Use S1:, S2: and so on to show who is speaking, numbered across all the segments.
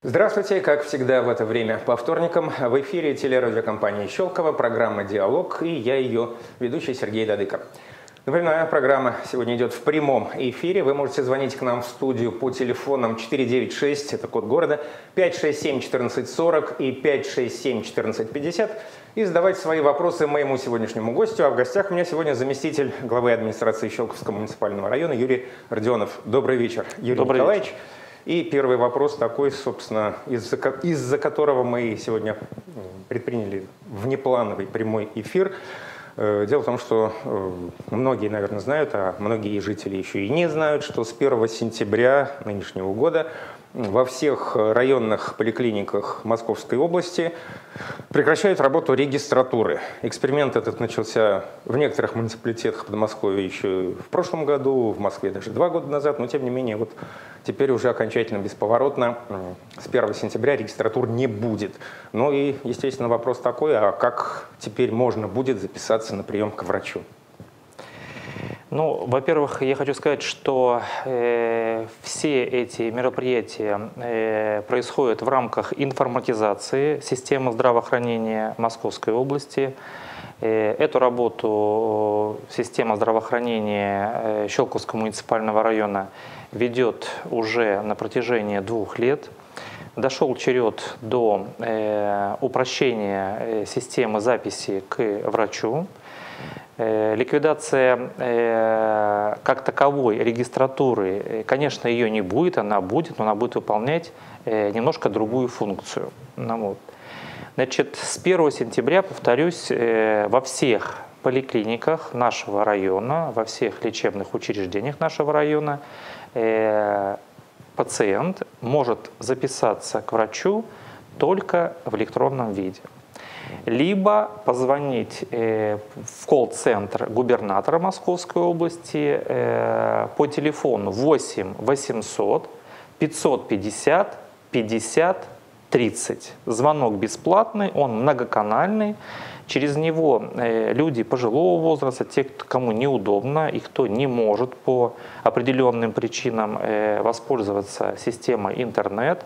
S1: Здравствуйте, как всегда в это время по вторникам в эфире телерадиокомпании «Щелково», программа «Диалог» и я ее ведущий Сергей Дадыко. Напоминаю, программа сегодня идет в прямом эфире. Вы можете звонить к нам в студию по телефонам 496, это код города, 567-1440 и 567-1450 и задавать свои вопросы моему сегодняшнему гостю. А в гостях у меня сегодня заместитель главы администрации Щелковского муниципального района Юрий Родионов. Добрый вечер, Юрий Николаевич. И первый вопрос такой, собственно, из-за которого мы сегодня предприняли внеплановый прямой эфир. Дело в том, что многие, наверное, знают, а многие жители еще и не знают, что с 1 сентября нынешнего года во всех районных поликлиниках Московской области прекращают работу регистратуры. Эксперимент этот начался в некоторых муниципалитетах Подмосковья еще в прошлом году, в Москве даже 2 года назад, но тем не менее вот теперь уже окончательно бесповоротно с 1 сентября регистратур не будет. Ну и, естественно, вопрос такой, а как теперь можно будет записаться на прием к врачу?
S2: Ну, во-первых, я хочу сказать, что все эти мероприятия происходят в рамках информатизации системы здравоохранения Московской области. Эту работу система здравоохранения Щелковского муниципального района ведет уже на протяжении 2 лет. Дошел черед до упрощения системы записи к врачу. Ликвидация как таковой регистратуры, конечно, ее не будет, она будет, но она будет выполнять немножко другую функцию. Значит, с 1 сентября, повторюсь, во всех поликлиниках нашего района, во всех лечебных учреждениях нашего района пациент может записаться к врачу только в электронном виде. Либо позвонить в колл-центр губернатора Московской области по телефону 8 800 550 50 30. Звонок бесплатный, он многоканальный. Через него люди пожилого возраста, те, кому неудобно и кто не может по определенным причинам воспользоваться системой интернет,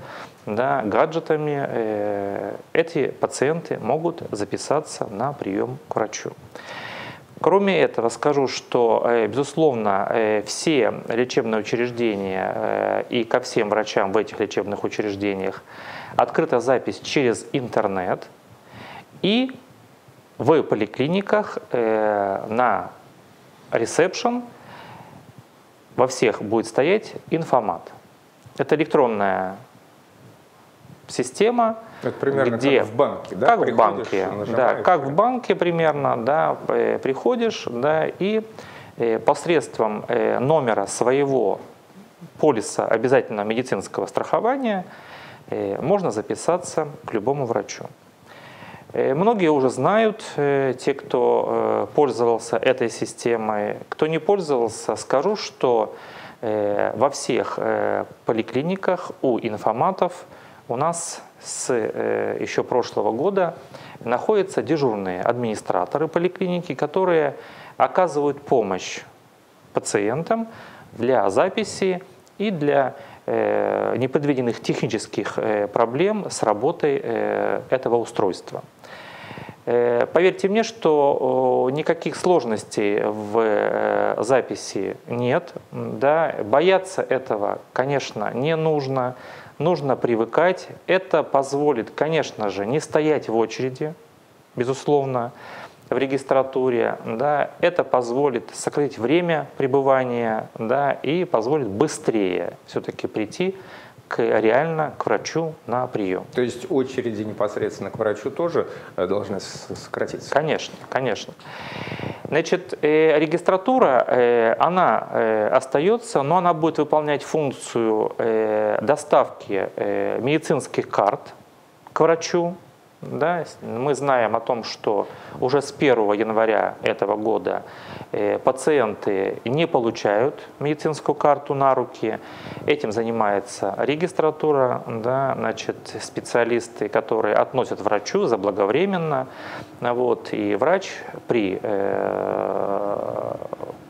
S2: гаджетами, эти пациенты могут записаться на прием к врачу. Кроме этого, скажу, что, безусловно, все лечебные учреждения и ко всем врачам в этих лечебных учреждениях открыта запись через интернет, и в поликлиниках на ресепшн во всех будет стоять информат. Это электронная система,
S1: это примерно
S2: где,
S1: как в банке, да?
S2: Как в банке, да, как в банке примерно, да, приходишь, да, и посредством номера своего полиса обязательного медицинского страхования можно записаться к любому врачу. Многие уже знают, те, кто пользовался этой системой. Кто не пользовался, скажу, что во всех поликлиниках у информатов у нас с еще прошлого года находятся дежурные администраторы поликлиники, которые оказывают помощь пациентам для записи и для непредвиденных технических проблем с работой этого устройства. Поверьте мне, что никаких сложностей в записи нет. Да? Бояться этого, конечно, не нужно. Нужно привыкать. Это позволит, конечно же, не стоять в очереди, безусловно, в регистратуре. Да? Это позволит сократить время пребывания, да? И позволит быстрее все-таки прийти реально к врачу на прием.
S1: То есть очереди непосредственно к врачу тоже должны сократиться?
S2: Конечно, конечно. Значит, регистратура, она остается, но она будет выполнять функцию доставки медицинских карт к врачу. Да? Мы знаем о том, что уже с 1 января этого года пациенты не получают медицинскую карту на руки. Этим занимается регистратура, да? Значит, специалисты, которые относят врачу заблаговременно. Вот, и врач при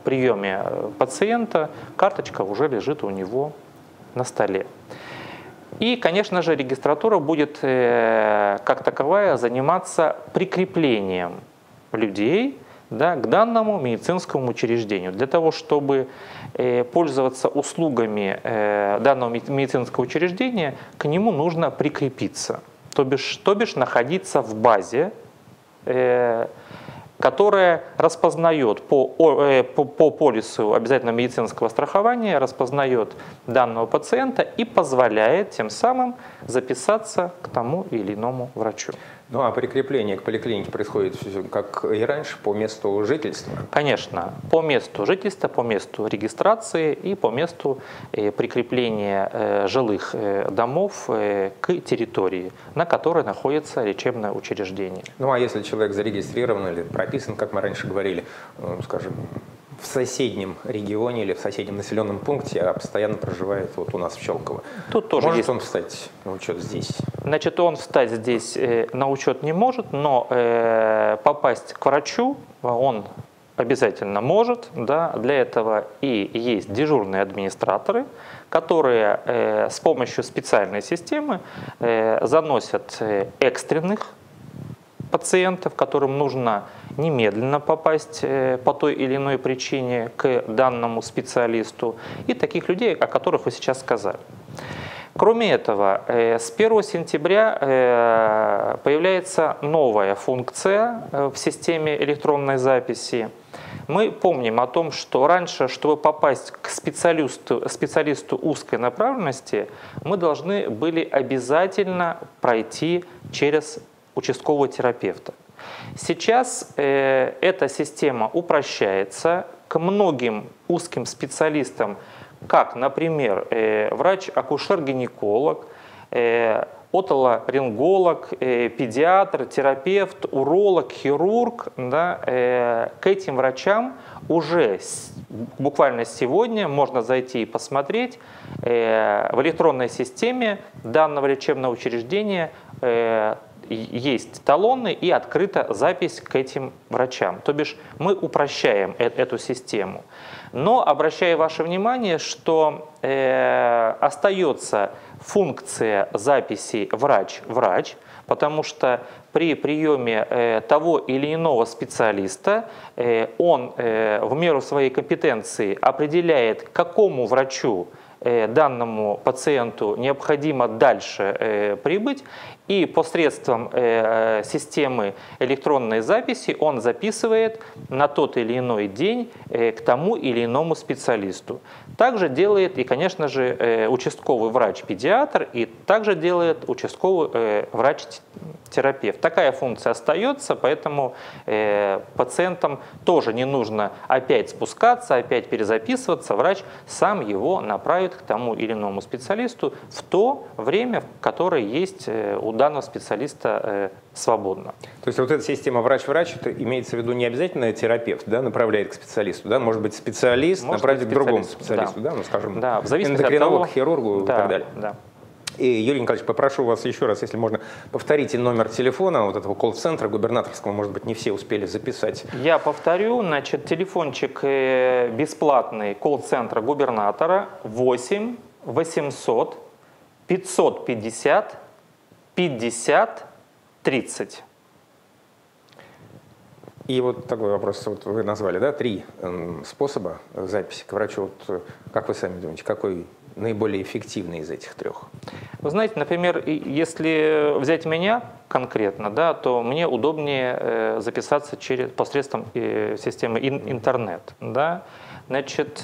S2: приеме пациента, карточка уже лежит у него на столе. И, конечно же, регистратура будет как таковая заниматься прикреплением людей, да, к данному медицинскому учреждению. Для того, чтобы пользоваться услугами данного медицинского учреждения, к нему нужно прикрепиться, то бишь находиться в базе, которая распознает по полису обязательного медицинского страхования, распознает данного пациента и позволяет тем самым записаться к тому или иному врачу.
S1: Ну а прикрепление к поликлинике происходит, как и раньше, по месту жительства?
S2: Конечно, по месту жительства, по месту регистрации и по месту прикрепления жилых домов к территории, на которой находится лечебное учреждение.
S1: Ну а если человек зарегистрирован или прописан, как мы раньше говорили, скажем, в соседнем регионе или в соседнем населенном пункте, а постоянно проживает вот у нас в Щелково.
S2: Тут тоже
S1: может он встать на учет здесь?
S2: Значит, он встать здесь на учет не может, но попасть к врачу он обязательно может. Да? Для этого и есть дежурные администраторы, которые с помощью специальной системы заносят экстренных пациентов, которым нужно немедленно попасть по той или иной причине к данному специалисту, и таких людей, о которых вы сейчас сказали. Кроме этого, с 1 сентября появляется новая функция в системе электронной записи. Мы помним о том, что раньше, чтобы попасть к специалисту узкой направленности, мы должны были обязательно пройти через участкового терапевта. Сейчас эта система упрощается. К многим узким специалистам, как, например, врач-акушер-гинеколог, отоларинголог, педиатр, терапевт, уролог, хирург, да, к этим врачам уже буквально сегодня можно зайти и посмотреть в электронной системе данного лечебного учреждения. Есть талоны и открыта запись к этим врачам. То бишь мы упрощаем эту систему. Но обращаю ваше внимание, что остается функция записи врач-врач, потому что при приеме того или иного специалиста он в меру своей компетенции определяет, к какому врачу данному пациенту необходимо дальше прибыть, и посредством системы электронной записи он записывает на тот или иной день к тому или иному специалисту. Также делает и, конечно же, участковый врач-педиатр, и также делает участковый врач-терапевт. Такая функция остается, поэтому пациентам тоже не нужно опять спускаться, опять перезаписываться. Врач сам его направит к тому или иному специалисту в то время, в которое есть у данного специалиста свободно.
S1: То есть вот эта система врач-врач, это имеется в виду не обязательно терапевт, да, направляет к специалисту, да, может быть специалист направит к другому специалисту, да, ну скажем,
S2: да, в зависимости
S1: эндокринолог,
S2: от того,
S1: хирургу и так далее.
S2: Да.
S1: И, Юрий Николаевич, попрошу вас еще раз, если можно, повторите номер телефона вот этого колл-центра губернаторского, может быть, не все успели записать.
S2: Я повторю, значит, телефончик бесплатный колл-центра губернатора 8 800 550 50 30.
S1: И вот такой вопрос, вот вы назвали, да, 3 способа записи к врачу. Вот, как вы сами думаете, какой наиболее эффективный из этих 3?
S2: Вы знаете, например, если взять меня конкретно, да, то мне удобнее записаться посредством системы интернет. Да. Значит,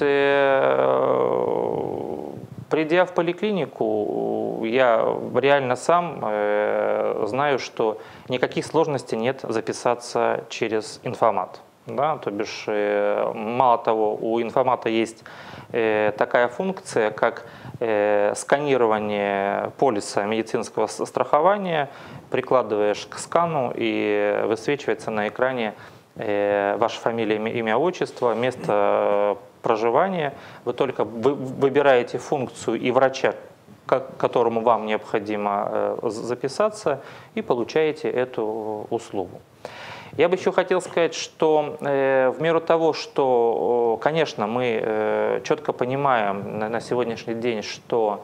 S2: придя в поликлинику, я реально сам знаю, что никаких сложностей нет записаться через информат. Да? То бишь, мало того, у информата есть такая функция, как сканирование полиса медицинского страхования. Прикладываешь к скану, и высвечивается на экране ваша фамилия, имя, отчество, место проживания. Вы только выбираете функцию и врача, к которому вам необходимо записаться, и получаете эту услугу. Я бы еще хотел сказать, что в меру того, что, конечно, мы четко понимаем на сегодняшний день, что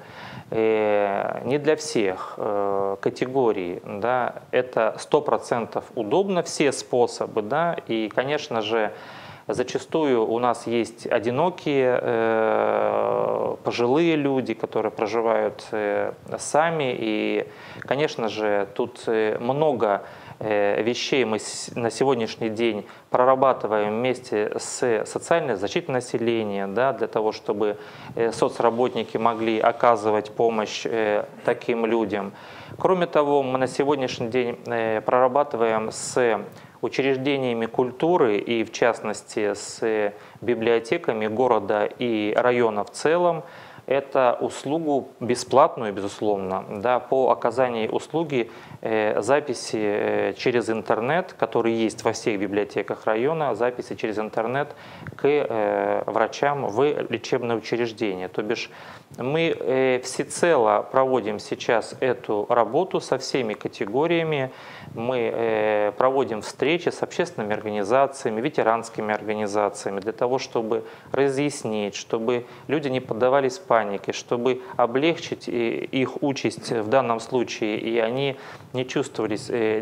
S2: не для всех категорий, да, это 100% удобно, все способы, да, и, конечно же, зачастую у нас есть одинокие, пожилые люди, которые проживают сами, и, конечно же, тут много вещей мы на сегодняшний день прорабатываем вместе с социальной защитой населения, да, для того, чтобы соцработники могли оказывать помощь таким людям. Кроме того, мы на сегодняшний день прорабатываем с учреждениями культуры и, в частности, с библиотеками города и района в целом, это услугу бесплатную, безусловно, да, по оказанию услуги записи через интернет, которые есть во всех библиотеках района, записи через интернет к врачам в лечебное учреждение. То бишь мы всецело проводим сейчас эту работу со всеми категориями. Мы проводим встречи с общественными организациями, ветеранскими организациями для того, чтобы разъяснить, чтобы люди не поддавались панике, чтобы облегчить их участь в данном случае, и они не чувствовали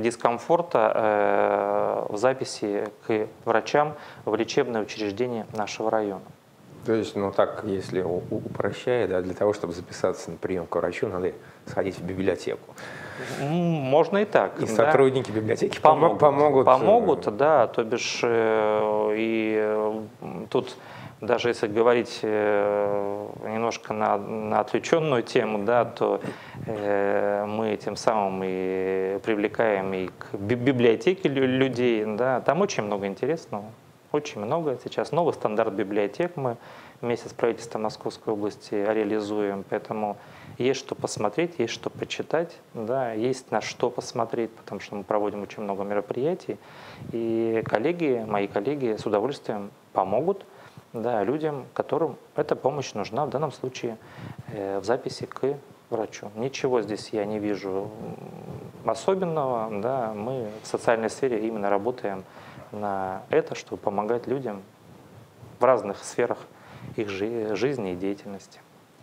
S2: дискомфорта в записи к врачам в лечебное учреждение нашего района.
S1: То есть, ну так, если упрощая, да, для того, чтобы записаться на прием к врачу, надо сходить в библиотеку.
S2: Можно и так.
S1: И да. Сотрудники библиотеки помогут.
S2: Помогут, да, то бишь и тут даже если говорить немножко на отвлеченную тему, да, то мы тем самым и привлекаем и к библиотеке людей, да, там очень много интересного. Очень много. Сейчас новый стандарт библиотек мы вместе с правительством Московской области реализуем. Поэтому есть что посмотреть, есть что почитать, да, есть на что посмотреть, потому что мы проводим очень много мероприятий. И коллеги, мои коллеги с удовольствием помогут, да, людям, которым эта помощь нужна, в данном случае в записи к врачу. Ничего здесь я не вижу особенного. Да, мы в социальной сфере именно работаем на это, чтобы помогать людям в разных сферах их жизни и деятельности.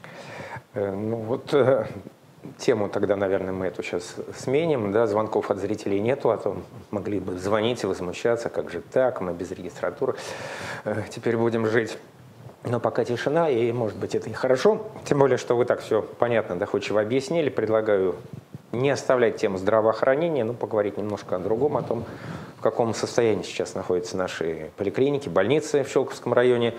S1: Ну вот тему тогда, наверное, мы эту сейчас сменим. Да? Звонков от зрителей нету, а то могли бы звонить и возмущаться, как же так, мы без регистратуры теперь будем жить. Но пока тишина, и, может быть, это и хорошо. Тем более, что вы так все понятно, доходчиво объяснили. Предлагаю не оставлять тему здравоохранения, но поговорить немножко о другом, о том, в каком состоянии сейчас находятся наши поликлиники, больницы в Щелковском районе,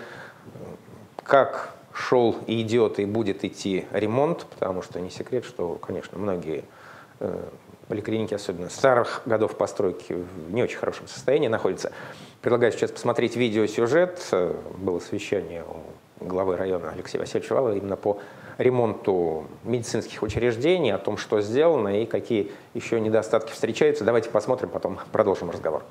S1: как шел и идет и будет идти ремонт, потому что не секрет, что, конечно, многие поликлиники, особенно старых годов постройки, в не очень хорошем состоянии находятся. Предлагаю сейчас посмотреть видеосюжет. Было совещание у главы района Алексея Васильевича Валова именно по ремонту медицинских учреждений, о том, что сделано и какие еще недостатки встречаются. Давайте посмотрим, потом продолжим разговор.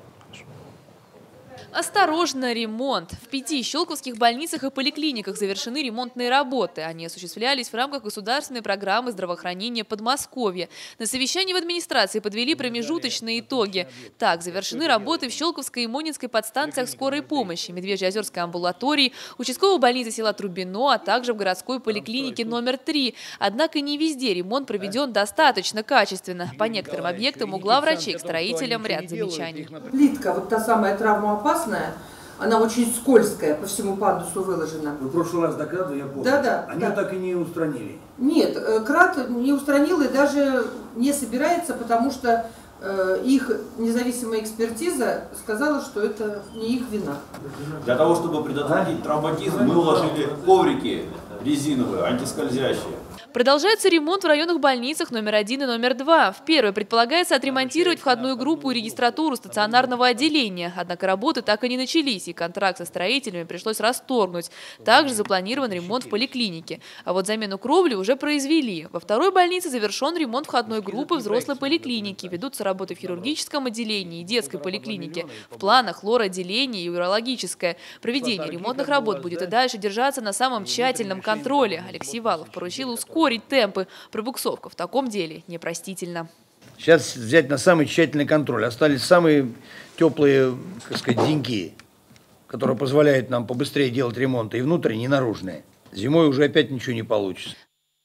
S3: Осторожно, ремонт. В 5 щелковских больницах и поликлиниках завершены ремонтные работы. Они осуществлялись в рамках государственной программы здравоохранения Подмосковья. На совещании в администрации подвели промежуточные итоги. Так, завершены работы в Щелковской и Монинской подстанциях скорой помощи, Медвежьеозерской амбулатории, участковой больнице села Трубино, а также в городской поликлинике номер 3. Однако не везде ремонт проведен достаточно качественно. По некоторым объектам у главврачей к строителям ряд замечаний.
S4: Плитка, вот та самая травмоопасная, она очень скользкая, по всему пандусу выложена.
S5: Вы в прошлый раз докладывали, я помню.
S4: Да.
S5: Они так и не устранили.
S4: Нет, КРАТ не устранил и даже не собирается, потому что их независимая экспертиза сказала, что это не их вина.
S6: Для того, чтобы предотвратить травматизм, мы уложили коврики резиновые, антискользящие.
S3: Продолжается ремонт в районных больницах номер 1 и номер 2. В первой предполагается отремонтировать входную группу и регистратуру стационарного отделения. Однако работы так и не начались, и контракт со строителями пришлось расторгнуть. Также запланирован ремонт в поликлинике. А вот замену кровли уже произвели. Во второй больнице завершен ремонт входной группы взрослой поликлиники. Ведутся работы в хирургическом отделении и детской поликлинике. В планах лор-отделение и урологическое. Проведение ремонтных работ будет и дальше держаться на самом тщательном контроле. Алексей Валов поручил ускорить темпы. Пробуксовка в таком деле непростительна.
S5: сейчас взять на самый тщательный контроль. Остались самые теплые, так сказать, деньки, которые позволяют нам побыстрее делать ремонты и внутренние, и наружные. Зимой уже опять ничего не получится.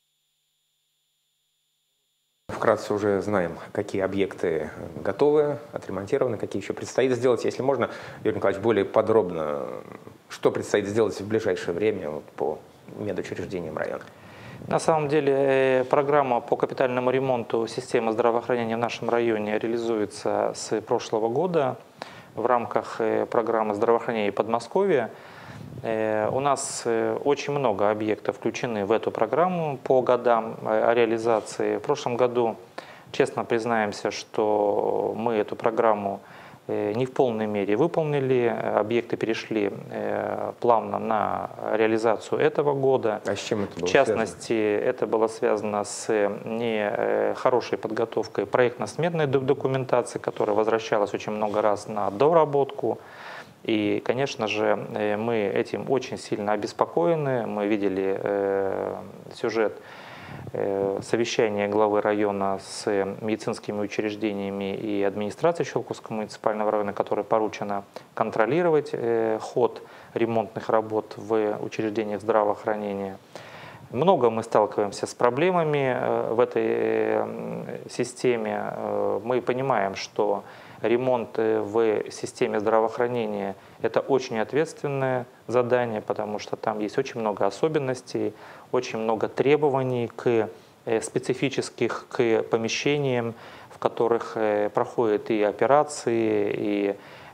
S1: Вкратце уже знаем, какие объекты готовы, отремонтированы, какие еще предстоит сделать. Если можно, Юрий Николаевич, более подробно, что предстоит сделать в ближайшее время по медучреждениям района?
S2: На самом деле программа по капитальному ремонту системы здравоохранения в нашем районе реализуется с прошлого года в рамках программы здравоохранения Подмосковья. У нас очень много объектов включены в эту программу по годам реализации. В прошлом году, честно признаемся, что мы эту программу не в полной мере выполнили. Объекты перешли плавно на реализацию этого года.
S1: А с чем это было
S2: В частности, это было связано с нехорошей подготовкой проектно-сметной документации, которая возвращалась очень много раз на доработку. И, конечно же, мы этим очень сильно обеспокоены. Мы видели сюжет совещания главы района с медицинскими учреждениями и администрацией Щелковского муниципального района, которой поручено контролировать ход ремонтных работ в учреждениях здравоохранения. Много мы сталкиваемся с проблемами в этой системе. Мы понимаем, что ремонт в системе здравоохранения – это очень ответственное задание, потому что там есть очень много особенностей, очень много требований специфических к помещениям, в которых проходят и операции, и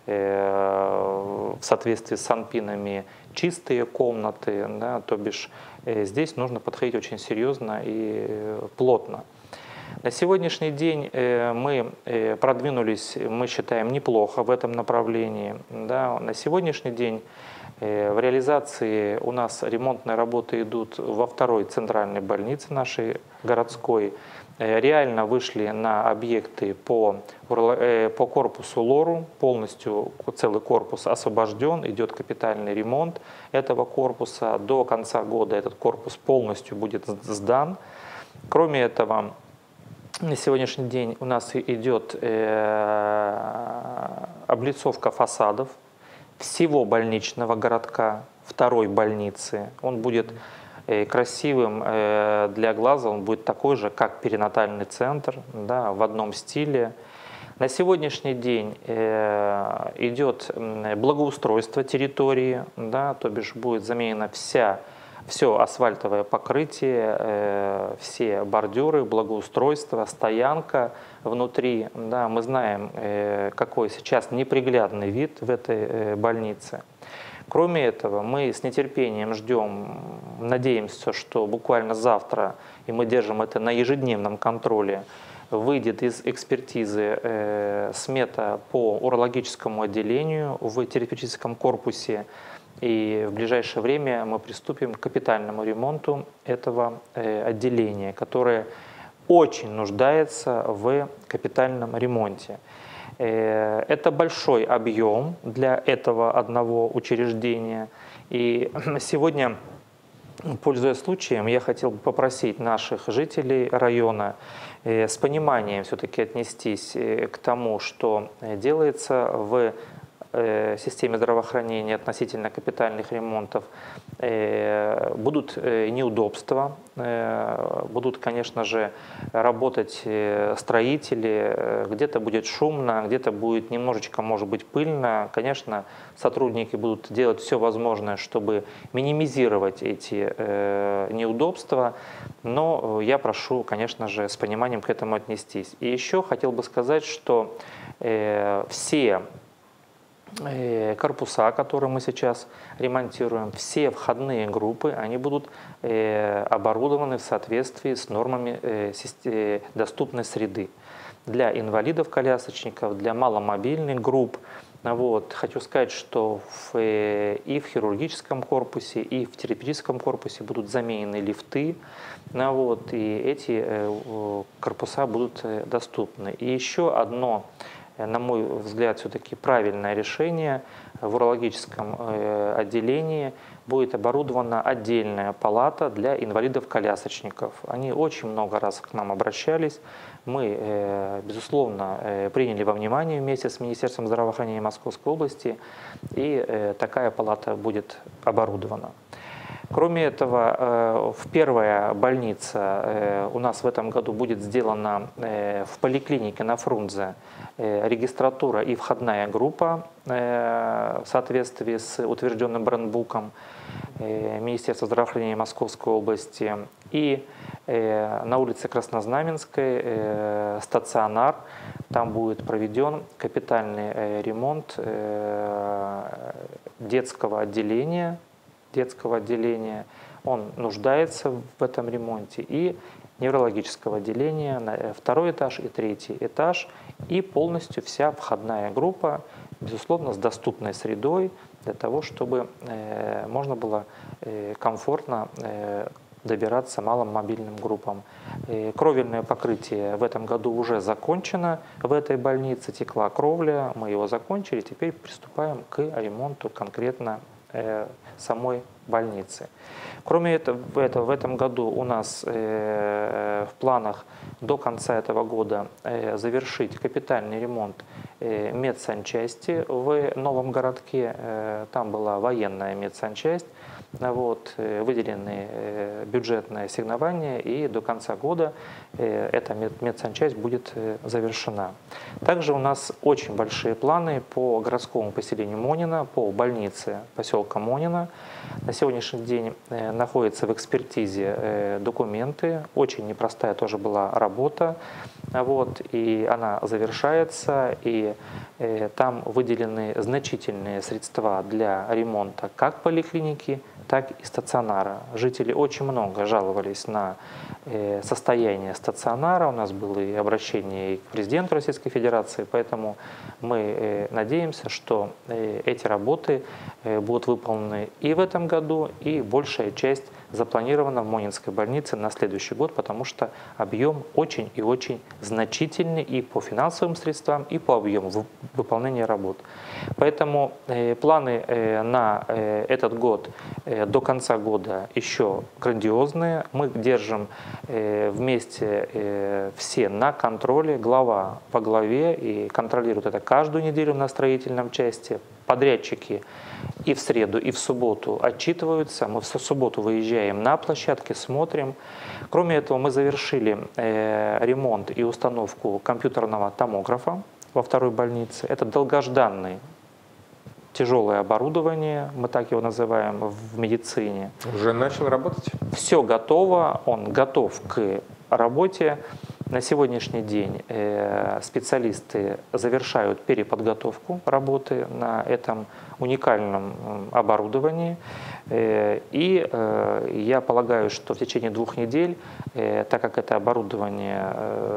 S2: в соответствии с санпинами чистые комнаты, да, то бишь здесь нужно подходить очень серьезно и плотно. На сегодняшний день мы продвинулись, мы считаем, неплохо в этом направлении. Да. На сегодняшний день в реализации у нас ремонтные работы идут во второй центральной больнице нашей городской. Реально вышли на объекты по корпусу ЛОРу, полностью целый корпус освобожден, идет капитальный ремонт этого корпуса. До конца года этот корпус полностью будет сдан. Кроме этого, на сегодняшний день у нас идет облицовка фасадов всего больничного городка, второй больницы. Он будет красивым для глаза, он будет такой же, как перинатальный центр, да, в одном стиле. На сегодняшний день идет благоустройство территории, да, то бишь будет заменено все асфальтовое покрытие, все бордюры, благоустройство, стоянка внутри. Да, мы знаем, какой сейчас неприглядный вид в этой больнице. Кроме этого, мы с нетерпением ждем, надеемся, что буквально завтра, и мы держим это на ежедневном контроле, выйдет из экспертизы смета по урологическому отделению в терапевтическом корпусе. И в ближайшее время мы приступим к капитальному ремонту этого отделения, которое очень нуждается в капитальном ремонте. Это большой объем для этого одного учреждения. И сегодня, пользуясь случаем, я хотел бы попросить наших жителей района с пониманием все-таки отнестись к тому, что делается в системе здравоохранения относительно капитальных ремонтов. Будут неудобства, будут, конечно же, работать строители, где-то будет шумно, где-то будет немножечко, может быть, пыльно. Конечно, сотрудники будут делать все возможное, чтобы минимизировать эти неудобства, но я прошу, конечно же, с пониманием к этому отнестись. И еще хотел бы сказать, что все корпуса, которые мы сейчас ремонтируем, все входные группы, они будут оборудованы в соответствии с нормами доступной среды для инвалидов-колясочников, для маломобильных групп. Вот. Хочу сказать, что и в хирургическом корпусе, и в терапевтическом корпусе будут заменены лифты, вот, и эти корпуса будут доступны. И еще одно, на мой взгляд, все-таки правильное решение в урологическом отделении. будет оборудована отдельная палата для инвалидов-колясочников. Они очень много раз к нам обращались. Мы, безусловно, приняли во внимание вместе с Министерством здравоохранения Московской области, и такая палата будет оборудована. Кроме этого, первая больница у нас в этом году будет сделана в поликлинике на Фрунзе регистратура и входная группа в соответствии с утвержденным брендбуком Министерства здравоохранения Московской области. И на улице Краснознаменской стационар, там будет проведен капитальный ремонт детского отделения. Он нуждается в этом ремонте, и неврологического отделения на 2-й этаж и 3-й этаж, и полностью вся входная группа, безусловно, с доступной средой, для того, чтобы можно было комфортно добираться малым мобильным группам. Кровельное покрытие в этом году уже закончено в этой больнице, текла кровля, мы его закончили, теперь приступаем к ремонту конкретно самой больницы. Кроме этого, в этом году у нас в планах до конца этого года завершить капитальный ремонт медсанчасти в новом городке. Там была военная медсанчасть. Выделены бюджетные ассигнования, и до конца года эта медсанчасть будет завершена. Также у нас очень большие планы по городскому поселению Монина, по больнице поселка Монина. На сегодняшний день находятся в экспертизе документы. Очень непростая тоже была работа. И она завершается, и там выделены значительные средства для ремонта как поликлиники, так и стационара. Жители очень много жаловались на состояние стационара. У нас было и обращение и к президенту Российской Федерации, поэтому мы надеемся, что эти работы будут выполнены и в этом году, и большая часть запланирована в Монинской больнице на следующий год, потому что объем очень и очень значительный и по финансовым средствам, и по объему выполнения работ. Поэтому планы на этот год до конца года еще грандиозные. Мы держим вместе все на контроле, глава по главе, и контролируют это каждую неделю на строительном части. Подрядчики и в среду, и в субботу отчитываются. Мы в субботу выезжаем на площадки, смотрим. Кроме этого, мы завершили ремонт и установку компьютерного томографа во 2-й больнице. Это долгожданный тяжелое оборудование, мы так его называем в медицине.
S1: Уже начал работать?
S2: Все готово, он готов к работе. На сегодняшний день специалисты завершают переподготовку работы на этом уникальном оборудовании. И я полагаю, что в течение 2 недель, так как это оборудование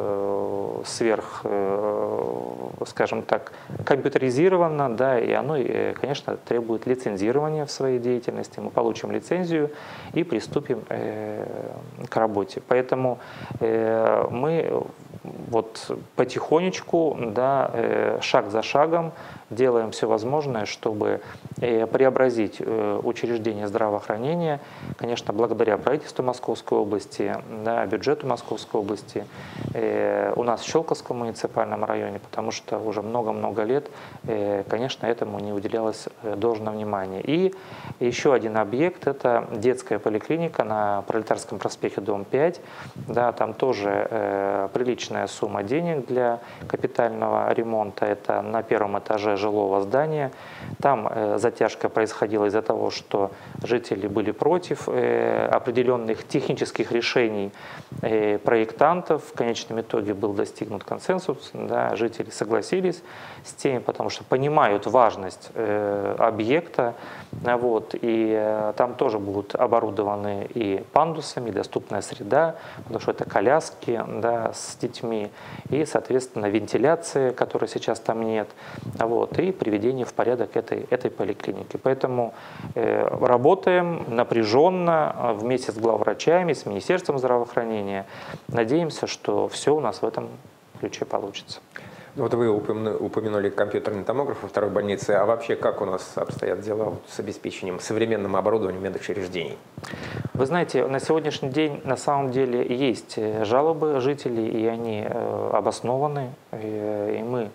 S2: скажем так, компьютеризировано, да, и оно, конечно, требует лицензирования в своей деятельности. Мы получим лицензию и приступим к работе. Поэтому мы потихонечку, да, шаг за шагом делаем все возможное, чтобы преобразить учреждение здравоохранения, конечно, благодаря правительству Московской области, да, бюджету Московской области, у нас в Щелковском муниципальном районе, потому что уже много-много лет, конечно, этому не уделялось должного внимания. И еще один объект – это детская поликлиника на Пролетарском проспекте, дом 5. Да, там тоже приличная сумма денег для капитального ремонта. Это на 1-м этаже жилого здания. Там затяжка происходила из-за того, что жители были против определенных технических решений проектантов. В конечном итоге был достигнут консенсус. Да, жители согласились с тем, потому что понимают важность объекта. И там тоже будут оборудованы и пандусами, и доступная среда, потому что это коляски, да, с детьми, и, соответственно, вентиляция, которой сейчас там нет, и приведение в порядок этой поликлиники. Поэтому работаем напряженно вместе с главврачами, с Министерством здравоохранения. Надеемся, что все у нас в этом ключе получится.
S1: Вот вы упомянули компьютерный томограф во второй больнице, а вообще как у нас обстоят дела вот с обеспечением современным оборудованием медучреждений?
S2: Вы знаете, на сегодняшний день на самом деле есть жалобы жителей, и они обоснованы. И мы,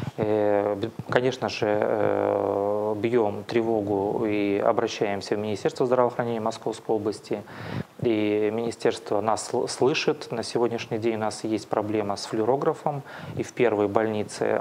S2: конечно же, бьем тревогу и обращаемся в Министерство здравоохранения Московской области. И министерство нас слышит. На сегодняшний день у нас есть проблема с флюорографом и в первой больнице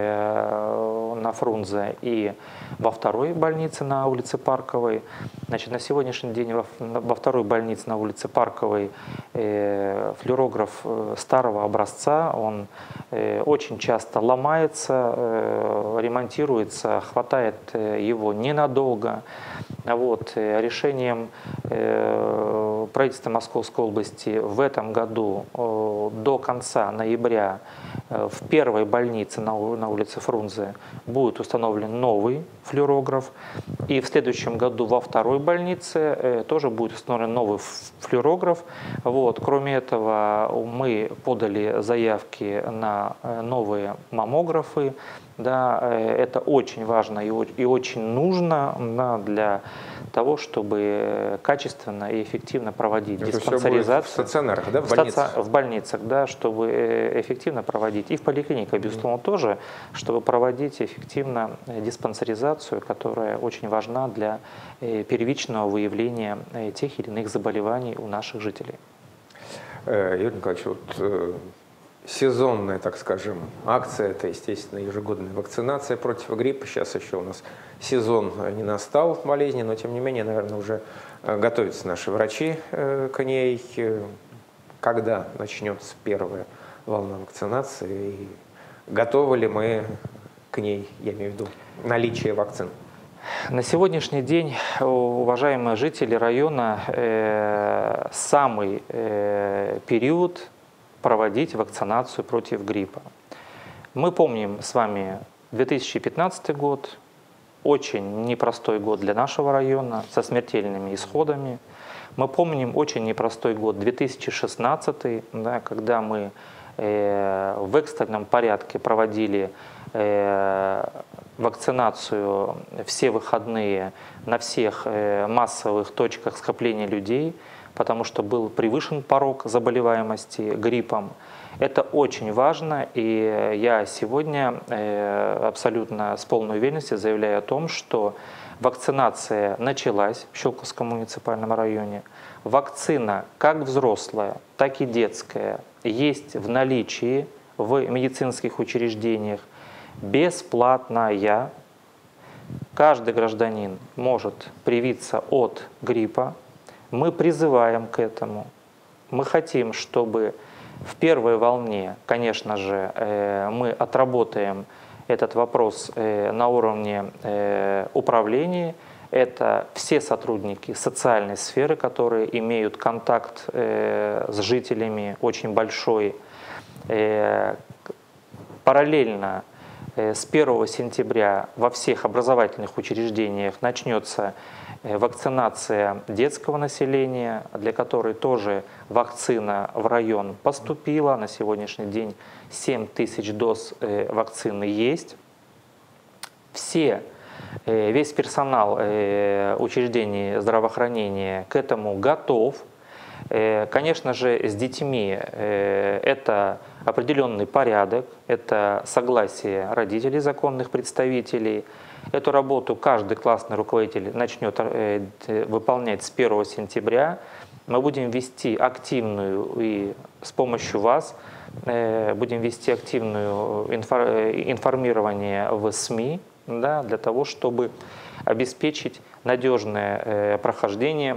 S2: на Фрунзе, и во второй больнице на улице Парковой. Значит, на сегодняшний день во второй больнице на улице Парковой флюорограф старого образца, он очень часто ломается, ремонтируется, хватает его ненадолго. Вот, решением правительства Московской области в этом году до конца ноября в первой больнице на улице Фрунзе будет установлен новый флюорограф. И в следующем году во второй больнице тоже будет установлен новый флюорограф. Вот. Кроме этого, мы подали заявки на новые маммографы. Да, это очень важно и очень нужно для того, чтобы качественно и эффективно проводить диспансеризацию.
S1: В стационарах, да, в больницах?
S2: В больницах, да, чтобы эффективно проводить. И в поликлиниках, безусловно, тоже, чтобы проводить эффективно диспансеризацию, которая очень важна для первичного выявления тех или иных заболеваний у наших жителей.
S1: Юрий Николаевич, вот сезонная, так скажем, акция, это, естественно, ежегодная вакцинация против гриппа. Сейчас еще у нас сезон не настал болезни, но, тем не менее, наверное, уже готовятся наши врачи к ней. Когда начнется первая волна вакцинации? И готовы ли мы к ней, я имею в виду, наличие вакцин?
S2: На сегодняшний день, уважаемые жители района, самый период проводить вакцинацию против гриппа. Мы помним с вами 2015 год, очень непростой год для нашего района, со смертельными исходами. Мы помним очень непростой год 2016, да, когда мы в экстренном порядке проводили вакцинацию все выходные на всех массовых точках скопления людей, потому что был превышен порог заболеваемости гриппом. Это очень важно, и я сегодня абсолютно с полной уверенностью заявляю о том, что вакцинация началась в Щелковском муниципальном районе. Вакцина как взрослая, так и детская есть в наличии в медицинских учреждениях, бесплатная. Каждый гражданин может привиться от гриппа. Мы призываем к этому. Мы хотим, чтобы в первой волне, конечно же, мы отработаем этот вопрос на уровне управления. Это все сотрудники социальной сферы, которые имеют контакт с жителями очень большой. Параллельно с 1 сентября во всех образовательных учреждениях начнется вакцинация детского населения, для которой тоже вакцина в район поступила. На сегодняшний день 7 тысяч доз вакцины есть. Весь персонал учреждений здравоохранения к этому готов. Конечно же, с детьми это определенный порядок, это согласие родителей, законных представителей. Эту работу каждый классный руководитель начнет выполнять с 1 сентября. Мы будем вести активную, и с помощью вас будем вести активную информирование в СМИ, да, для того, чтобы обеспечить надежное прохождение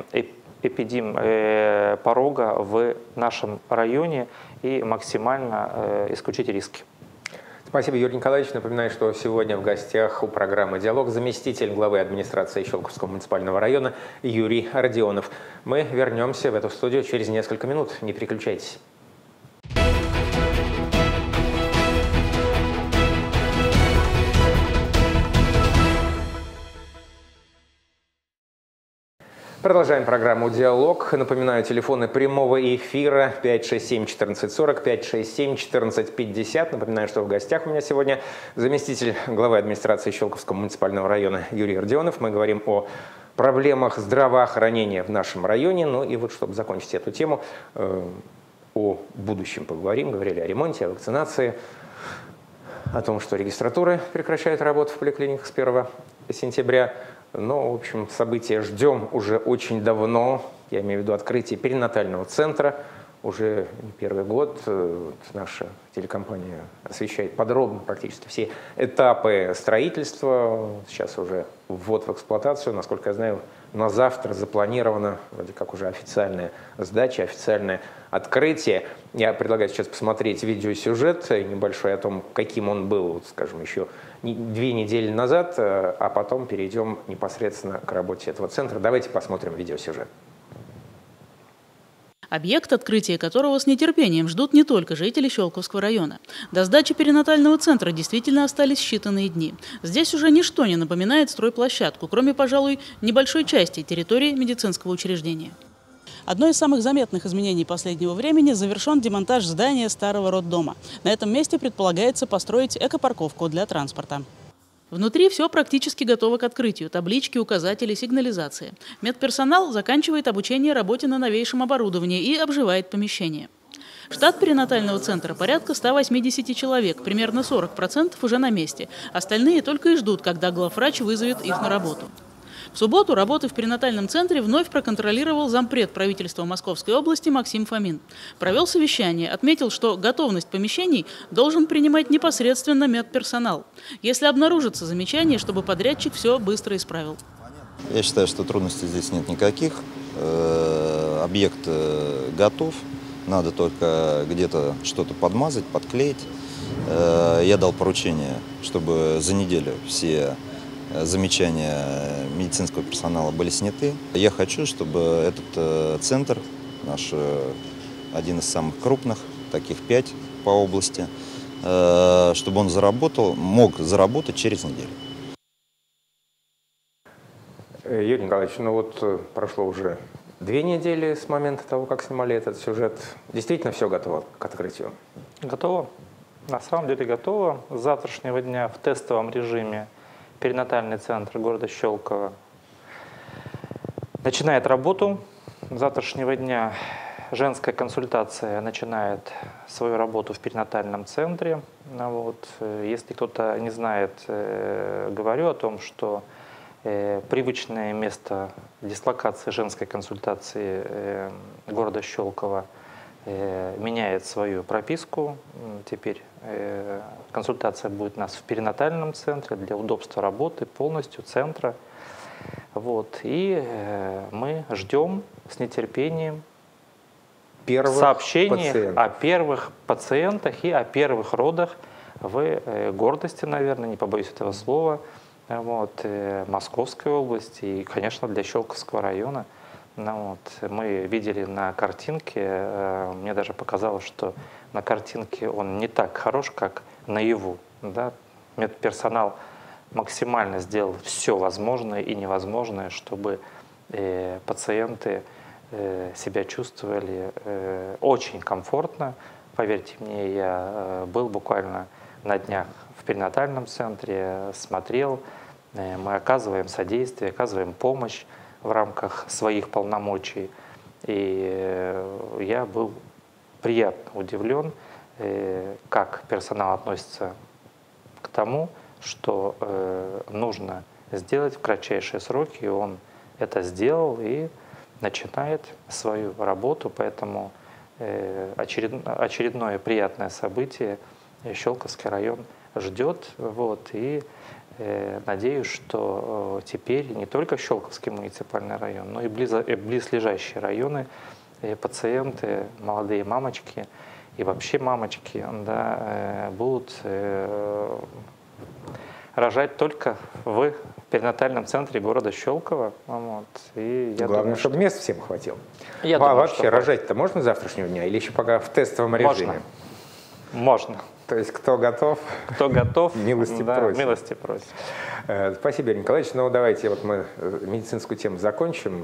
S2: порога в нашем районе и максимально исключить риски.
S1: Спасибо, Юрий Николаевич. Напоминаю, что сегодня в гостях у программы «Диалог» заместитель главы администрации Щелковского муниципального района Юрий Родионов. Мы вернемся в эту студию через несколько минут. Не переключайтесь. Продолжаем программу «Диалог». Напоминаю, телефоны прямого эфира 567-1440, 567-1450. Напоминаю, что в гостях у меня сегодня заместитель главы администрации Щелковского муниципального района Юрий Родионов. Мы говорим о проблемах здравоохранения в нашем районе. Ну и вот, чтобы закончить эту тему, о будущем поговорим. Говорили о ремонте, о вакцинации, о том, что регистратуры прекращают работу в поликлиниках с 1 сентября. Но, в общем, события ждем уже очень давно. Я имею в виду открытие перинатального центра. Уже не первый год наша телекомпания освещает подробно практически все этапы строительства. Сейчас уже ввод в эксплуатацию. Насколько я знаю, на завтра запланировано вроде как уже официальная сдача, официальное открытие. Я предлагаю сейчас посмотреть видеосюжет небольшой о том, каким он был, вот, скажем, еще 2 недели назад, а потом перейдем непосредственно к работе этого центра. Давайте посмотрим видеосюжет.
S7: Объект, открытия которого с нетерпением ждут не только жители Щелковского района. До сдачи перинатального центра действительно остались считанные дни. Здесь уже ничто не напоминает стройплощадку, кроме, пожалуй, небольшой части территории медицинского учреждения. Одно из самых заметных изменений последнего времени – завершен демонтаж здания старого роддома. На этом месте предполагается построить экопарковку для транспорта. Внутри все практически готово к открытию. Таблички, указатели, сигнализация. Медперсонал заканчивает обучение работе на новейшем оборудовании и обживает помещение. Штат перинатального центра порядка 180 человек, примерно 40% уже на месте. Остальные только и ждут, когда главврач вызовет их на работу. В субботу работы в перинатальном центре вновь проконтролировал зампред правительства Московской области Максим Фомин. Провел совещание, отметил, что готовность помещений должен принимать непосредственно медперсонал. Если обнаружатся замечания, чтобы подрядчик все быстро исправил.
S8: Я считаю, что трудностей здесь нет никаких. Объект готов, надо только где-то что-то подмазать, подклеить. Я дал поручение, чтобы за неделю все замечания медицинского персонала были сняты. Я хочу, чтобы этот центр, наш один из самых крупных, таких 5 по области, чтобы он мог заработать через неделю.
S1: Юрий Николаевич, ну вот прошло уже 2 недели с момента того, как снимали этот сюжет. Действительно все готово к открытию?
S2: Готово. На самом деле готово. С завтрашнего дня в тестовом режиме перинатальный центр города Щелково начинает работу. С завтрашнего дня женская консультация начинает свою работу в перинатальном центре. Вот. Если кто-то не знает, говорю о том, что привычное место дислокации женской консультации города Щелково меняет свою прописку. Теперь консультация будет у нас в перинатальном центре для удобства работы полностью центра. Вот. И мы ждем с нетерпением сообщений о первых пациентах и о первых родах в гордости, наверное, не побоюсь этого слова, вот, Московской области и, конечно, для Щелковского района. Ну, вот, мы видели на картинке, мне даже показалось, что на картинке он не так хорош, как наяву. Да? Медперсонал максимально сделал все возможное и невозможное, чтобы пациенты себя чувствовали очень комфортно. Поверьте мне, я был буквально на днях в перинатальном центре, смотрел. Мы оказываем содействие, оказываем помощь в рамках своих полномочий. И я был приятно удивлен, как персонал относится к тому, что нужно сделать в кратчайшие сроки. И он это сделал и начинает свою работу. Поэтому очередное приятное событие Щелковский район ждет. Вот, и надеюсь, что теперь не только Щелковский муниципальный район, но и близлежащие районы, пациенты, молодые мамочки и вообще мамочки, да, будут рожать только в перинатальном центре города Щелково. Вот. И я
S1: Главное,
S2: думаю,
S1: чтобы мест всем хватило.
S2: Вообще
S1: рожать-то можно с завтрашнего дня или еще пока в тестовом режиме?
S2: Можно.
S1: То есть кто готов, милости просим.
S2: Милости просим.
S1: Спасибо, Юрий Николаевич. Ну, давайте вот мы медицинскую тему закончим.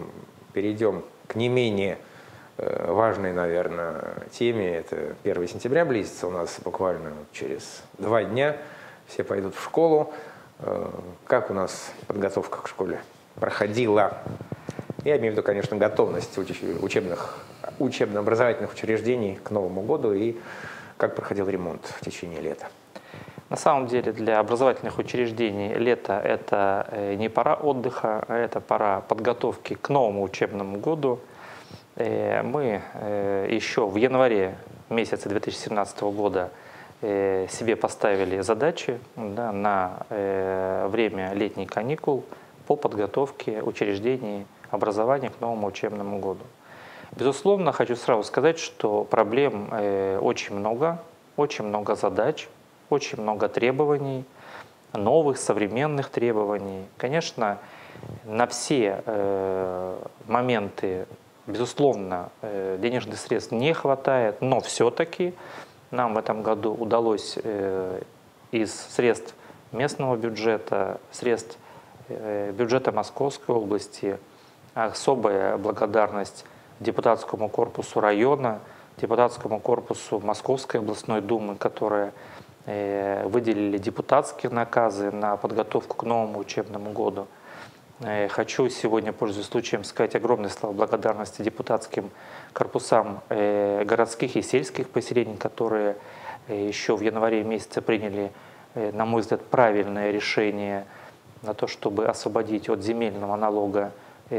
S1: перейдем к не менее важной, наверное, теме. Это 1 сентября близится у нас буквально через 2 дня. Все пойдут в школу. Как у нас подготовка к школе проходила? Я имею в виду, конечно, готовность учебно-образовательных учреждений к Новому году и как проходил ремонт в течение лета.
S2: На самом деле для образовательных учреждений лето – это не пора отдыха, а это пора подготовки к новому учебному году. Мы еще в январе месяце 2017 года себе поставили задачи, да, на время летних каникул по подготовке учреждений образования к новому учебному году. Безусловно, хочу сразу сказать, что проблем очень много задач, очень много требований, новых, современных требований. Конечно, на все моменты, безусловно, денежных средств не хватает, но все-таки нам в этом году удалось из средств местного бюджета, средств бюджета Московской области, особая благодарность депутатскому корпусу района, депутатскому корпусу Московской областной думы, которые выделили депутатские наказы на подготовку к новому учебному году. Хочу сегодня, пользуясь случаем, сказать огромные слова благодарности депутатским корпусам городских и сельских поселений, которые еще в январе месяце приняли, на мой взгляд, правильное решение на то, чтобы освободить от земельного налога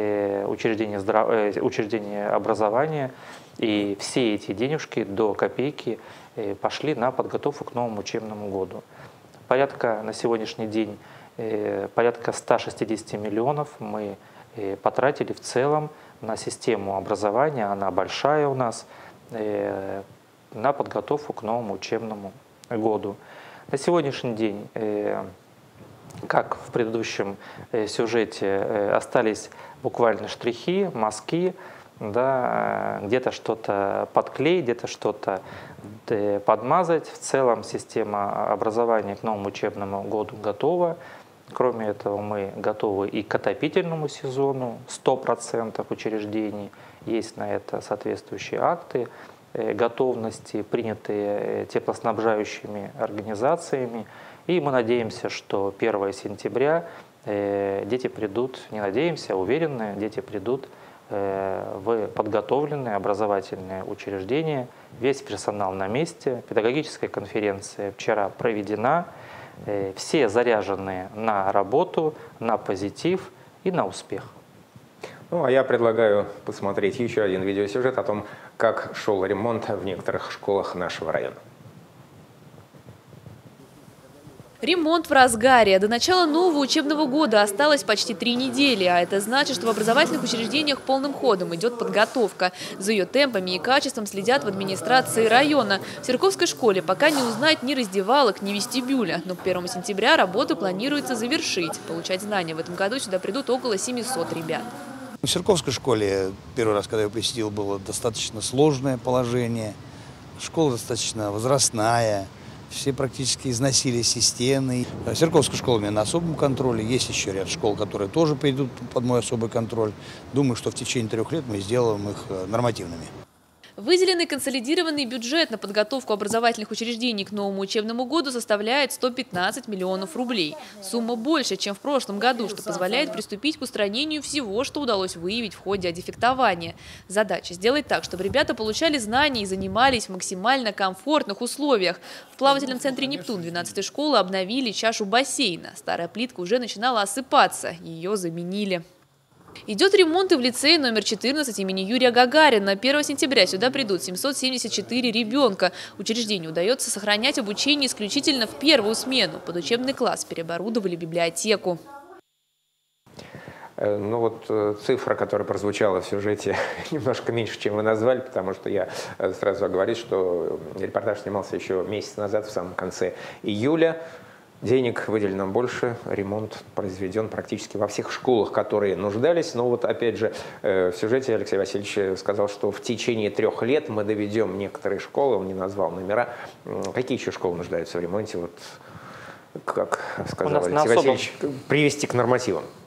S2: учреждения образования. И все эти денежки до копейки пошли на подготовку к новому учебному году. На сегодняшний день порядка 160 миллионов мы потратили в целом на систему образования, она большая у нас, на подготовку к новому учебному году. На сегодняшний день, как в предыдущем сюжете, остались буквально штрихи, мазки, да, где-то что-то подклеить, где-то что-то подмазать. В целом система образования к новому учебному году готова. Кроме этого, мы готовы и к отопительному сезону. 100% учреждений есть на это соответствующие акты готовности, принятые теплоснабжающими организациями. И мы надеемся, что 1 сентября дети придут, не надеемся, а уверены, дети придут в подготовленные образовательные учреждения. Весь персонал на месте. Педагогическая конференция вчера проведена. Все заряжены на работу, на позитив и на успех.
S1: Ну, а я предлагаю посмотреть еще один видеосюжет о том, как шел ремонт в некоторых школах нашего района.
S3: Ремонт в разгаре. До начала нового учебного года осталось почти 3 недели, а это значит, что в образовательных учреждениях полным ходом идет подготовка. За ее темпами и качеством следят в администрации района. В Серковской школе пока не узнать ни раздевалок, ни вестибюля, но к 1 сентября работы планируется завершить. Получать знания в этом году сюда придут около 700 ребят.
S5: В Серковской школе, первый раз, когда я посетил, было достаточно сложное положение. Школа достаточно возрастная. Все практически износились из стены. Серковская школа у меня на особом контроле. Есть еще ряд школ, которые тоже придут под мой особый контроль. Думаю, что в течение 3 лет мы сделаем их нормативными.
S3: Выделенный консолидированный бюджет на подготовку образовательных учреждений к новому учебному году составляет 115 миллионов рублей. Сумма больше, чем в прошлом году, что позволяет приступить к устранению всего, что удалось выявить в ходе одефектования. Задача – сделать так, чтобы ребята получали знания и занимались в максимально комфортных условиях. В плавательном центре «Нептун» 12-й школы обновили чашу бассейна. Старая плитка уже начинала осыпаться, ее заменили. Идет ремонт и в лицее номер 14 имени Юрия Гагарина. 1 сентября сюда придут 774 ребенка. Учреждению удается сохранять обучение исключительно в первую смену. Под учебный класс переоборудовали библиотеку.
S1: Ну вот цифра, которая прозвучала в сюжете, немножко меньше, чем вы назвали, потому что я сразу оговорюсь, что репортаж снимался еще месяц назад, в самом конце июля. Денег выделено больше, ремонт произведен практически во всех школах, которые нуждались. Но вот опять же в сюжете Алексей Васильевич сказал, что в течение 3 лет мы доведем некоторые школы, он не назвал номера. Какие еще школы нуждаются в ремонте? Вот, как сказал Алексей Васильевич, привести к нормативам.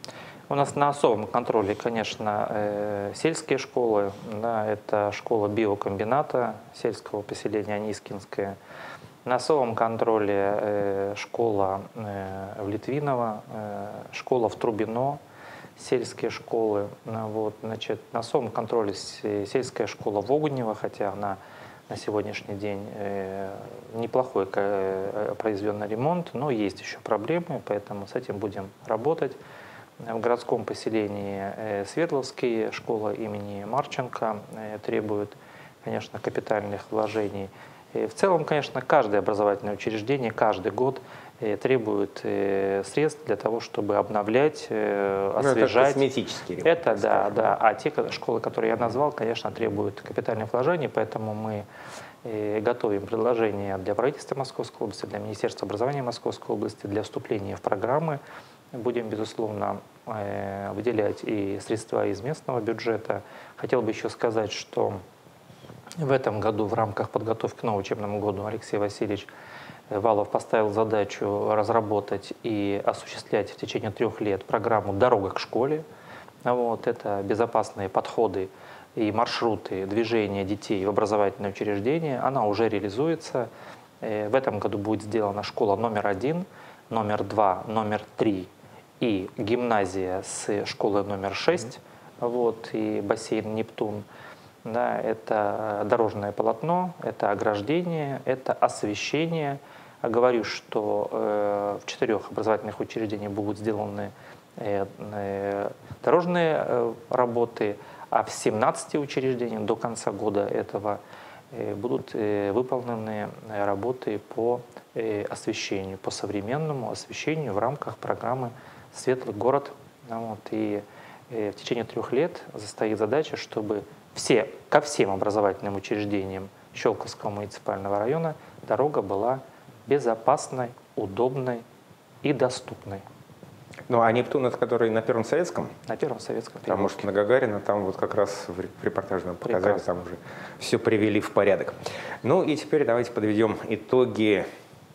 S2: У нас на особом контроле, конечно, сельские школы. Да, это школа биокомбината сельского поселения Анискинская. На особом контроле школа в Литвиново, школа в Трубино, сельские школы. Вот, значит, на особом контроле сельская школа в Огнево, хотя она на сегодняшний день неплохой произведенный ремонт, но есть еще проблемы, поэтому с этим будем работать. В городском поселении Свердловские школа имени Марченко требует, конечно, капитальных вложений. И в целом, конечно, каждое образовательное учреждение каждый год требует средств для того, чтобы обновлять, освежать.
S1: Это косметический ремонт.
S2: Это да, да. А те школы, которые я назвал, конечно, требуют капитальных вложений, поэтому мы готовим предложения для правительства Московской области, для Министерства образования Московской области для вступления в программы. Будем, безусловно, выделять и средства из местного бюджета. Хотел бы еще сказать, что в этом году в рамках подготовки к новому учебному году Алексей Васильевич Валов поставил задачу разработать и осуществлять в течение 3 лет программу «Дорога к школе». Вот, это безопасные подходы и маршруты движения детей в образовательное учреждение. Она уже реализуется. В этом году будет сделана школа номер 1, номер 2, номер 3 и гимназия с школой номер 6, вот, и бассейн «Нептун». Да, это дорожное полотно, это ограждение, это освещение. Говорю, что в 4 образовательных учреждениях будут сделаны дорожные работы, а в 17 учреждениях до конца года этого будут выполнены работы по освещению, по современному освещению в рамках программы «Светлый город». Вот, и в течение 3 лет стоит задача, чтобы ко всем образовательным учреждениям Щелковского муниципального района дорога была безопасной, удобной и доступной.
S1: Ну а Нептун, это который на Первом Советском?
S2: На Первом Советском.
S1: Потому что на Гагарина, там вот как раз в репортаже нам показали, там уже все привели в порядок. Ну и теперь давайте подведем итоги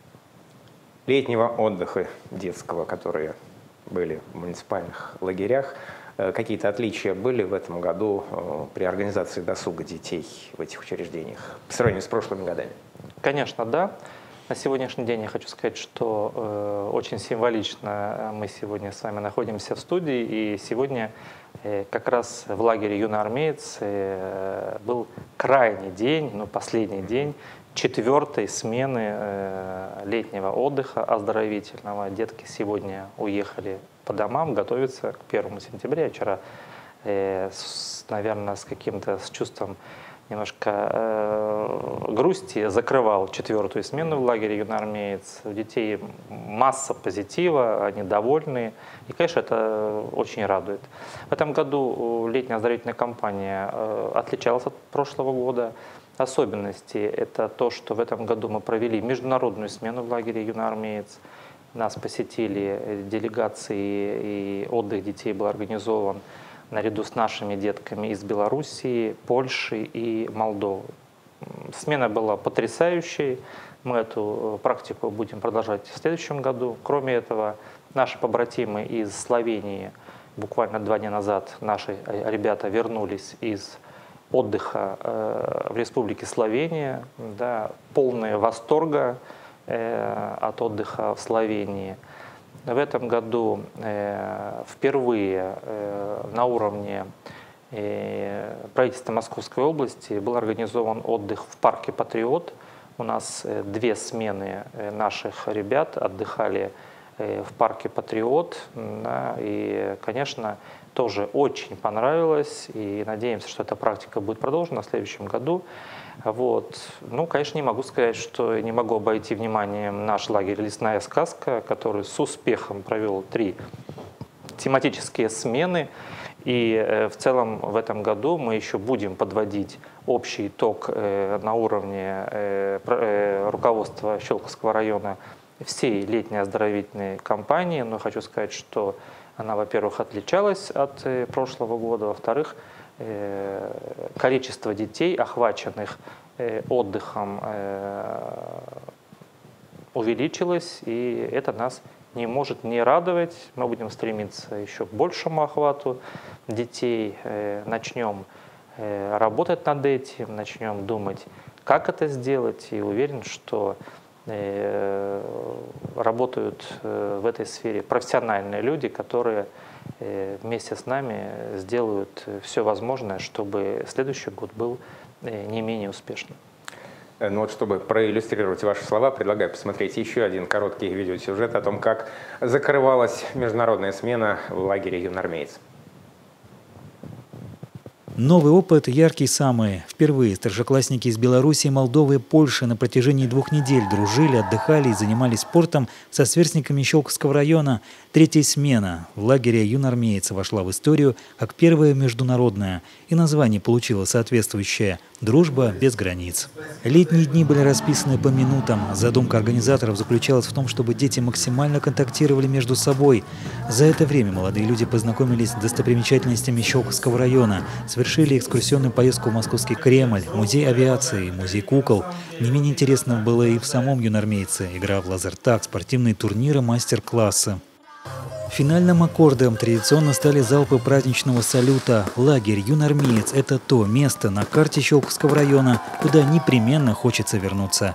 S1: летнего отдыха детского, которые были в муниципальных лагерях. Какие-то отличия были в этом году при организации досуга детей в этих учреждениях по сравнению с прошлыми годами?
S2: Конечно, да. На сегодняшний день я хочу сказать, что очень символично мы сегодня с вами находимся в студии, и сегодня как раз в лагере «Юноармеец» был крайний день, последний день 4-й смены летнего отдыха оздоровительного. Детки сегодня уехали по домам, готовятся к 1 сентября. Я вчера, наверное, с чувством немножко грусти закрывал 4-ю смену в лагере «Юноармеец». У детей масса позитива, они довольны. И, конечно, это очень радует. В этом году летняя оздоровительная кампания отличалась от прошлого года. Особенности – это то, что в этом году мы провели международную смену в лагере «Юноармеец». Нас посетили делегации, и отдых детей был организован наряду с нашими детками из Белоруссии, Польши и Молдовы. Смена была потрясающей. Мы эту практику будем продолжать в следующем году. Кроме этого, наши побратимы из Словении, буквально 2 дня назад наши ребята вернулись из отдыха в Республике Словения, да, полные восторга от отдыха в Словении. В этом году впервые на уровне правительства Московской области был организован отдых в парке «Патриот». У нас 2 смены наших ребят отдыхали в парке «Патриот». Да, и, конечно, тоже очень понравилось. И надеемся, что эта практика будет продолжена в следующем году. Вот. Ну, конечно, не могу сказать, что не могу обойти вниманием наш лагерь «Лесная сказка», который с успехом провел 3 тематические смены. И в целом в этом году мы еще будем подводить общий итог на уровне руководства Щелковского района всей летней оздоровительной кампании. Но хочу сказать, что она, во-первых, отличалась от прошлого года, во-вторых, количество детей, охваченных отдыхом, увеличилось, и это нас не может не радовать. Мы будем стремиться еще к большему охвату детей, начнем работать над этим, начнем думать, как это сделать, и уверен, что работают в этой сфере профессиональные люди, которые вместе с нами сделают все возможное, чтобы следующий год был не менее успешным.
S1: Ну вот, чтобы проиллюстрировать ваши слова, предлагаю посмотреть еще один короткий видеосюжет о том, как закрывалась международная смена в лагере юноармеец.
S9: Новый опыт яркий самый. Впервые старшеклассники из Беларуси, Молдовы и Польши на протяжении 2 недель дружили, отдыхали и занимались спортом со сверстниками Щелковского района. 3-я смена в лагере юноармейца вошла в историю как первая международная. И название получило соответствующее «Дружба без границ». Летние дни были расписаны по минутам. Задумка организаторов заключалась в том, чтобы дети максимально контактировали между собой. За это время молодые люди познакомились с достопримечательностями Щелковского района, совершили экскурсионную поездку в Московский Кремль, музей авиации, музей кукол. Не менее интересно было и в самом юноармейце. Игра в лазертаг, спортивные турниры, мастер-классы. Финальным аккордом традиционно стали залпы праздничного салюта. Лагерь юноармеец – это то место на карте Щелковского района, куда непременно хочется вернуться.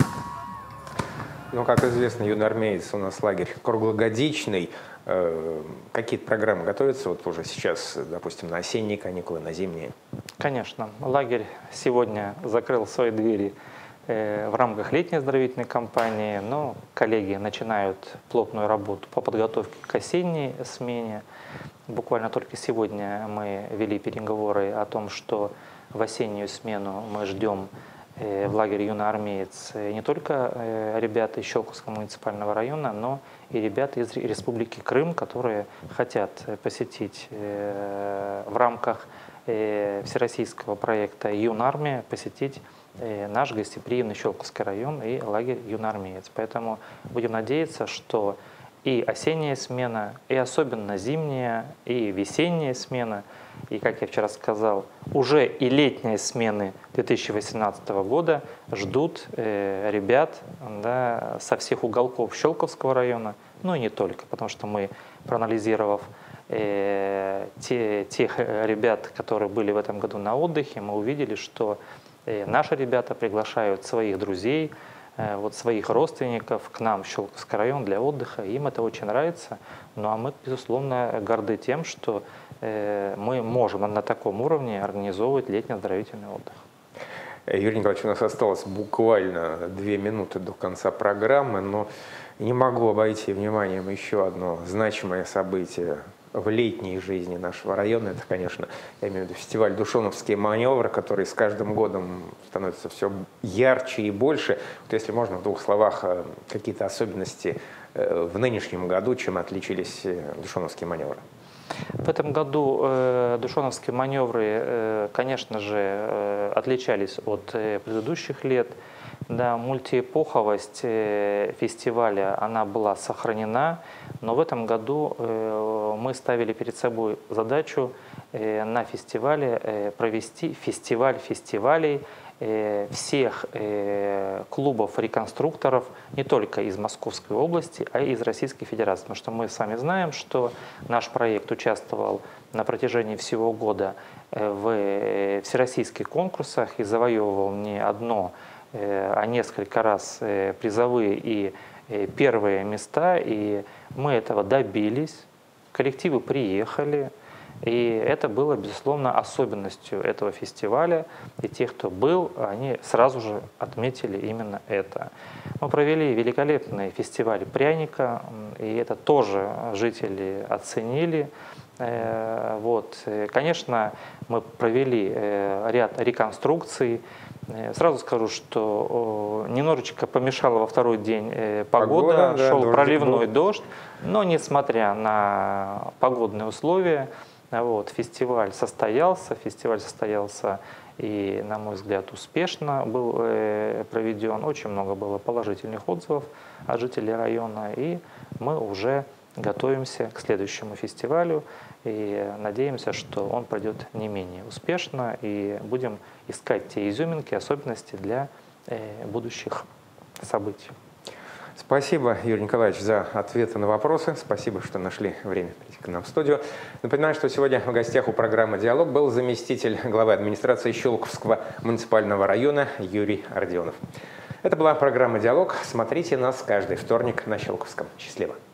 S1: Ну, как известно, юноармеец у нас лагерь круглогодичный. Какие-то программы готовятся вот уже сейчас, допустим, на осенние каникулы, на зимние?
S2: Конечно. Лагерь сегодня закрыл свои двери в рамках летней оздоровительной кампании, но коллеги начинают плотную работу по подготовке к осенней смене. Буквально только сегодня мы вели переговоры о том, что в осеннюю смену мы ждем в лагере юноармеец не только ребята из Щелковского муниципального района, но и ребята из Республики Крым, которые хотят посетить в рамках всероссийского проекта «Юнармия», посетить наш гостеприимный Щелковский район и лагерь юноармеец. Поэтому будем надеяться, что и осенняя смена, и особенно зимняя, и весенняя смена, и, как я вчера сказал, уже и летние смены 2018 года ждут ребят, да, со всех уголков Щелковского района, ну и не только, потому что мы, проанализировав тех ребят, которые были в этом году на отдыхе, мы увидели, что наши ребята приглашают своих друзей, вот своих родственников к нам в Щелковский район для отдыха. Им это очень нравится. Ну а мы, безусловно, горды тем, что мы можем на таком уровне организовывать летний оздоровительный отдых.
S1: Юрий Николаевич, у нас осталось буквально 2 минуты до конца программы, но не могу обойти вниманием еще одно значимое событие в летней жизни нашего района. Это, конечно, я имею в виду фестиваль «Душоновские маневры», который с каждым годом становится все ярче и больше. Вот если можно, в 2 словах, какие-то особенности в нынешнем году, чем отличились душоновские маневры?
S2: В этом году душоновские маневры, конечно же, отличались от предыдущих лет. Да, мультиэпоховость фестиваля, она была сохранена, но в этом году мы ставили перед собой задачу на фестивале провести фестиваль фестивалей всех клубов-реконструкторов не только из Московской области, а и из Российской Федерации. Потому что мы сами знаем, что наш проект участвовал на протяжении всего года в всероссийских конкурсах и завоевывал не одно, а несколько раз призовые и первые места, и мы этого добились, коллективы приехали, и это было, безусловно, особенностью этого фестиваля, и те, кто был, они сразу же отметили именно это. Мы провели великолепный фестиваль пряника, и это тоже жители оценили. Вот. Конечно, мы провели ряд реконструкций. Сразу скажу, что немножечко помешала во второй день погода, шел проливной дождь, но несмотря на погодные условия, вот, фестиваль состоялся и, на мой взгляд, успешно был проведен. Очень много было положительных отзывов от жителей района, и мы уже готовимся к следующему фестивалю и надеемся, что он пройдет не менее успешно, и будем искать те изюминки, особенности для будущих событий.
S1: Спасибо, Юрий Николаевич, за ответы на вопросы. Спасибо, что нашли время прийти к нам в студию. Напоминаю, что сегодня в гостях у программы «Диалог» был заместитель главы администрации Щелковского муниципального района Юрий Ардионов. Это была программа «Диалог». Смотрите нас каждый вторник на Щелковском. Счастливо!